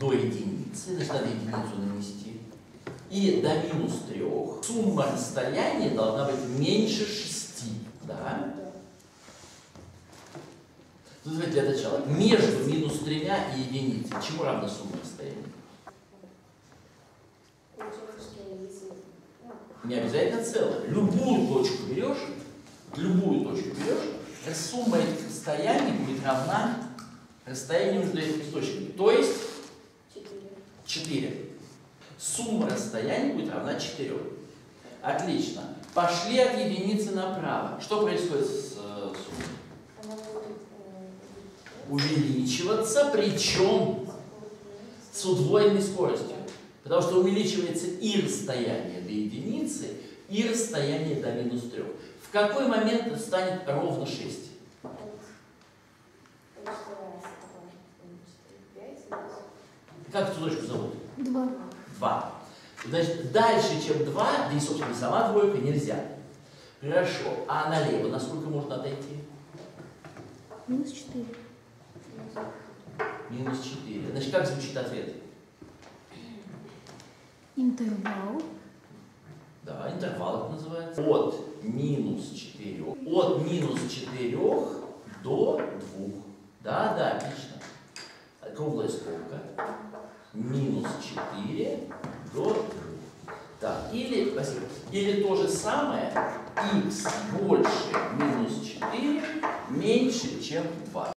до единицы, значит, надо единицу нанести, и до минус 3, сумма расстояния должна быть меньше 6, да? Тут давайте для начала. Между минус 3 и единицей чему равна сумма расстояния? Не обязательно целое. Любую точку берешь, сумма этих расстояний будет равна расстоянию между этими точками. То есть 4. Сумма расстояний будет равна 4. Отлично. Пошли от единицы направо. Что происходит с суммой? Она будет Увеличиваться, причем с удвоенной скоростью. Потому что увеличивается и расстояние до единицы, и расстояние до минус 3. В какой момент это станет ровно 6? Как эту точку зовут? 2. 2. Значит, дальше, чем 2, да и, собственно, сама двойка, нельзя. Хорошо. А налево насколько можно отойти? Минус 4. Минус 4. Значит, как звучит ответ? Интервал. Да, интервал это называется. От минус 4. От минус 4 до 2. Да, отлично. Круглая скобка. Минус 4 до 2. Так, или то же самое, x больше минус 4 меньше, чем 2.